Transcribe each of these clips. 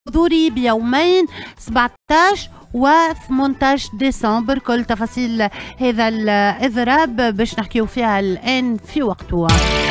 حضوري بيومين 17 و 18 ديسمبر. كل تفاصيل هذا الإضراب باش نحكيو فيها الآن في وقته.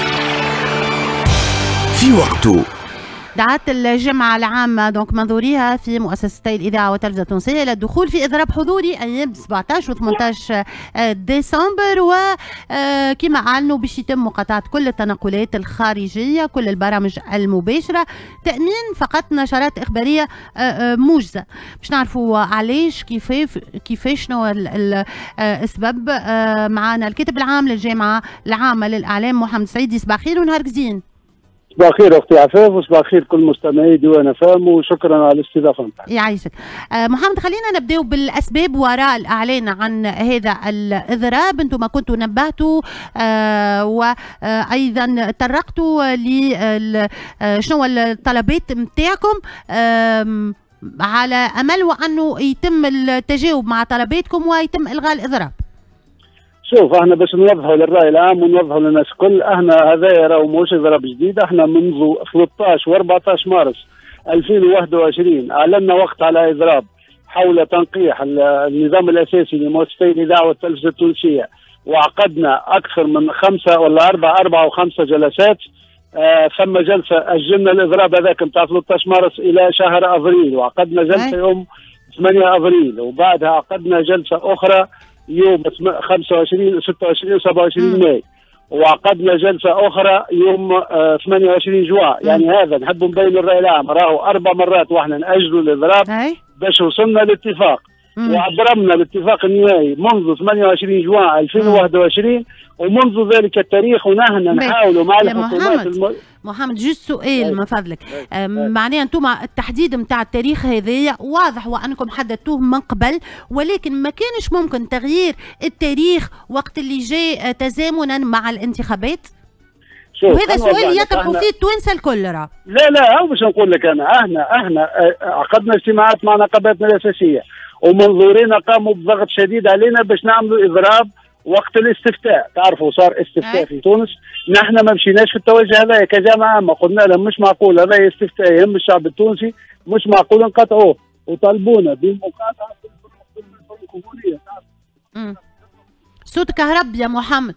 في وقته دعت الجامعة العامة دونك منظوريها في مؤسستي الإذاعة والتلفزة التونسية إلى الدخول في إضراب حضوري أيام 17 و 18 ديسمبر، وكما أعلنوا باش يتم مقاطعة كل التنقلات الخارجية، كل البرامج المباشرة، تأمين فقط نشرات إخبارية موجزة. باش نعرفوا علاش كيفاش شنو السبب. معنا الكاتب العام للجامعة العامة للإعلام محمد سعيدي. صباح الخير ونهار زين. صباح الخير اختي عفاف وصباح الخير كل مستمعي ديوان فام، وشكرا على الاستضافه نتاعك. يعيشك. محمد، خلينا نبداو بالاسباب وراء الاعلان عن هذا الاضراب. انتم كنتوا نبهتوا وايضا طرقتوا ل شنو الطلبات نتاعكم على امل وانه يتم التجاوب مع طلباتكم ويتم الغاء الاضراب. شوف، احنا باش نوضحوا للراي العام ونوضحوا للناس الكل، احنا هذا راهو مش اضراب جديد. احنا منذ 13 و 14 مارس 2021 اعلنا وقت على اضراب حول تنقيح النظام الاساسي لمؤسستي الاذاعه والتلفزه التونسيه، وعقدنا اكثر من 5 ولا 4 أو 5 جلسات. ثم جلسه اجلنا الاضراب هذاك نتاع 13 مارس الى شهر ابريل، وعقدنا جلسه يوم 8 ابريل، وبعدها عقدنا جلسه اخرى يوم 25 26 و 27 ماي، وعقدنا جلسه اخرى يوم 28 جوان. يعني هذا نحب نبين للراي العام راهو 4 مرات واحنا ناجلوا الاضراب باش وصلنا لاتفاق، وعبرمنا الاتفاق النهائي منذ 28 جوان 2021، ومنذ ذلك التاريخ ونحن نحاولوا مع الحكومات محمد جوست سؤال من فضلك. معناها انتم التحديد نتاع التاريخ هذايا واضح وانكم حددتوه من قبل، ولكن ما كانش ممكن تغيير التاريخ وقت اللي جاء تزامنا مع الانتخابات؟ وهذا سؤال يطرحوا فيه التوانسه الكل. لا باش نقول لك احنا عقدنا اجتماعات مع نقاباتنا الاساسيه، ومنظورينا قاموا بضغط شديد علينا باش نعملوا اضراب وقت الاستفتاء. تعرفوا صار استفتاء في تونس، نحن ما مشيناش في التوجه هذا كجامعه عامه، قلنا لهم مش معقول هذا استفتاء يهم الشعب التونسي، مش معقول نقطعوه، وطالبونا بالمقاطعه في الفرنكوفونيه. صوتك هرب يا محمد.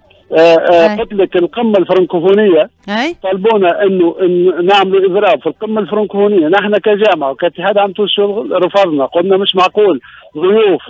قلت لك القمه الفرنكوفونيه طالبونا انه نعملوا اضراب في القمه الفرنكوفونيه. نحن كجامعه وكاتحاد عام تونس الشغل رفضنا، قلنا مش معقول ضيوف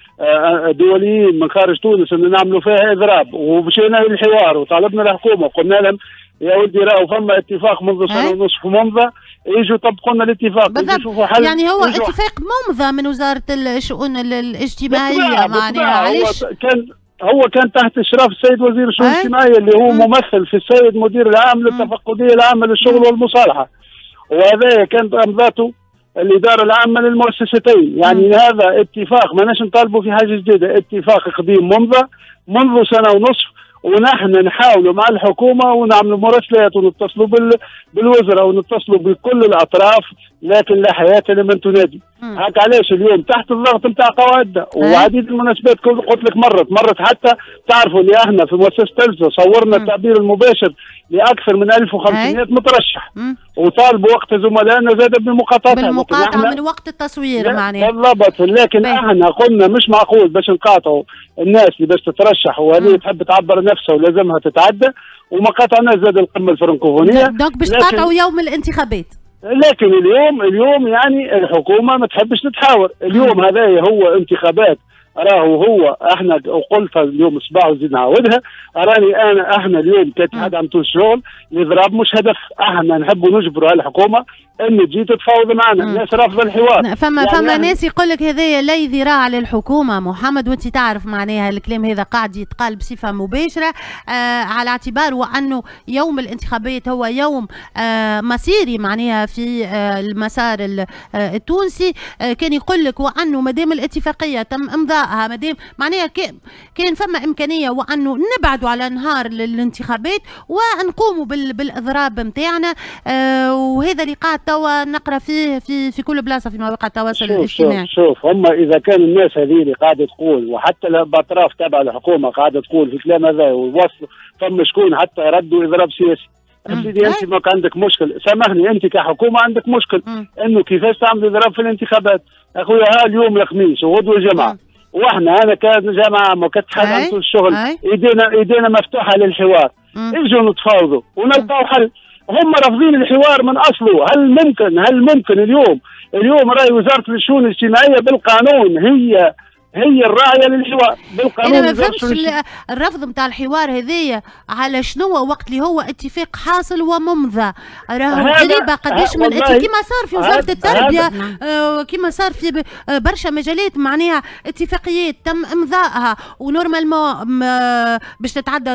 دوليين من خارج تونس ان نعملوا فيها اضراب، ومشينا للحوار وطالبنا الحكومه، قلنا لهم يا ولدي راهو فما اتفاق منذ سنه ونصف ممضى، يجوا يطبقوا لنا الاتفاق يشوفوا حل. يعني هو اتفاق ممضى من وزاره الشؤون الاجتماعيه. معناها علاش هو كان تحت اشراف السيد وزير الشؤون الاجتماعيه اللي هو ممثل في السيد مدير العام للتفقديه العامه للشغل والمصالحه، وهذا كانت امضاته الإدارة العامة للمؤسستين. يعني هذا اتفاق ماناش نطالبوا في حاجة جديدة، اتفاق قديم ممضى منذ سنة ونصف، ونحن نحاولوا مع الحكومة ونعملوا مراسلات ونتصلوا بالوزراء ونتصلوا بكل الأطراف، لكن لا حياة لمن تنادي. هاك علاش اليوم تحت الضغط نتاع قواعدنا وعديد المناسبات قلت لك مرت حتى تعرفوا اللي احنا في مؤسسة تلفزة صورنا التعبير المباشر لأكثر من 1500 مترشح، وطالبوا وقت زملائنا زاد بالمقاطعة من وقت التصوير. معناها بالضبط، لكن احنا قلنا مش معقول باش نقاطعوا الناس اللي باش تترشح وهذه تحب تعبر نفسها ولازمها تتعدى، وما قاطعناش زاد القمة الفرنكوفونية. دونك باش تقاطعوا يوم الانتخابات. لكن اليوم يعني الحكومة ما تحبش تتحاور. اليوم هذا هو انتخابات، هو احنا قلت اليوم صباح وزيد نعاودها، احنا اليوم كاتحاد عام تونس الشغل الاضراب مش هدف. احنا نحبوا نجبروا على الحكومه ان تجي تتفاوض معنا. الناس رافضه الحوار. فما ناس يقول لك هذايا لا ذراع للحكومه محمد، وانت تعرف معناها الكلام هذا قاعد يتقال بصفه مباشره على اعتبار وانه يوم الانتخابات هو يوم مصيري معناها في المسار التونسي. كان يقول لك وانه ما دام الاتفاقيه تم امضائها، ما دام معناها كان فما امكانيه وانه نبعدوا على نهار الانتخابات ونقوموا بالاضراب نتاعنا. وهذا اللي قاعد توا نقرا فيه في كل بلاصه في مواقع التواصل الاجتماعي. شوف هم اذا كان الناس هذه اللي قاعده تقول، وحتى باطراف تابعه الحكومه قاعده تقول في كلام هذا، ووصلوا فما شكون حتى ردوا اضراب سياسي. سيدي انت ما عندك مشكل، سامحني انت كحكومه عندك مشكل انه كيفاش تعمل اضراب في الانتخابات. اخويا ها اليوم الخميس وغدوه الجمعه، واحنا انا كجماعه كاتحاد عن الشغل ايدينا مفتوحه للحوار. اجوا نتفاوضوا ونلقاو حل. هم رافضين الحوار من اصله. هل ممكن اليوم راي وزاره الشؤون الاجتماعيه بالقانون هي الراعيه للحوار بالقانون. انا ما فهمتش الرفض نتاع الحوار هذايا على شنو وقت اللي هو اتفاق حاصل وممضى. راهو غريبه قداش من كيما صار في وزاره التربيه، كيما صار في برشا مجالات معناها اتفاقيات تم امضائها ونورمالمون باش تتعدى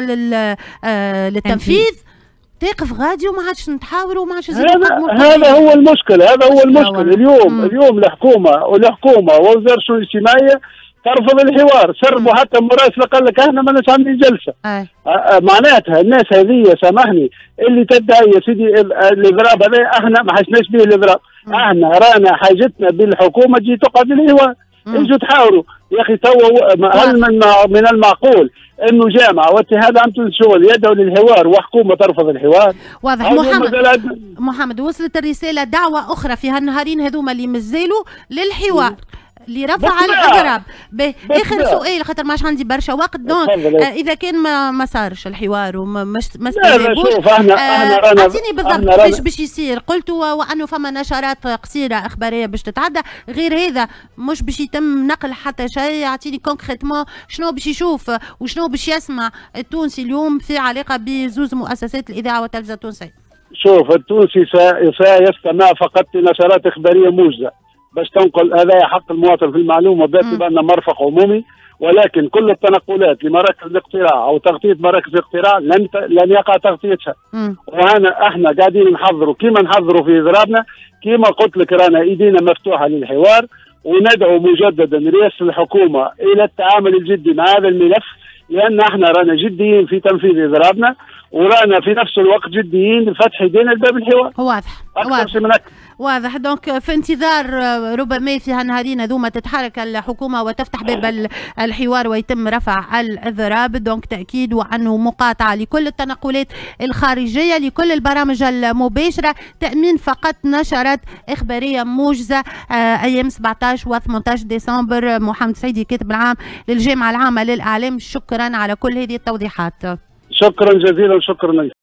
للتنفيذ تقف غادي وما عادش نتحاوروا وما عادش هذا هو المشكل. اليوم الحكومه ووزاره الشؤون الاجتماعيه ترفض الحوار. سربوا حتى مراسله قال لك احنا ما عاملين جلسه. معناتها الناس هذه سامحني اللي تدعي يا سيدي الاضراب هذا احنا ما حسناش به الاضراب. احنا رانا حاجتنا بالحكومه تجي تقعد الحوار. انتوا تحاوروا يا اخي. هل من المعقول انه جامعه واتحاد عمل الشغل يدعو للحوار وحكومه ترفض الحوار؟ واضح. محمد وصلت الرساله دعوه اخرى في هالنهارين هذوما اللي مازالوا للحوار اللي رفع الاضراب. اخر سؤال خاطر ماش عندي برشا وقت. دونك اذا كان ما صارش الحوار وما استجابوش، اعطيني بالضبط كيفاش باش يصير. قلتوا وانه فما نشرات قصيره اخباريه باش تتعدى، غير هذا مش باش يتم نقل حتى شيء. اعطيني كونكريتمون شنو باش يشوف وشنو باش يسمع التونسي اليوم في علاقه بزوز مؤسسات الاذاعه والتلفزه التونسيه. شوف التونسي سيستمع فقط لنشرات اخباريه موجزه باش تنقل. هذا حق المواطن في المعلومه باعتبار انه مرفق عمومي، ولكن كل التنقلات لمراكز الاقتراع او تغطيه مراكز الاقتراع لن يقع تغطيتها. وهنا احنا قاعدين نحضروا كيما نحضروا في اضرابنا، كيما قلت لك رانا ايدينا مفتوحه للحوار، وندعو مجددا رئاسه الحكومه الى التعامل الجدي مع هذا الملف، لان احنا رانا جديين في تنفيذ اضرابنا ورانا في نفس الوقت جديين لفتح ايدينا لباب الحوار. واضح. دونك في انتظار ربما في هالنهارين هذوما تتحرك الحكومه وتفتح باب الحوار ويتم رفع الاضراب. دونك تاكيد وانه مقاطعه لكل التنقلات الخارجيه، لكل البرامج المباشره، تامين فقط نشرات اخباريه موجزه ايام 17 و 18 ديسمبر. محمد سعيدي كاتب العام للجامعه العامه للاعلام، شكرا على كل هذه التوضيحات. شكرا جزيلا. شكرا.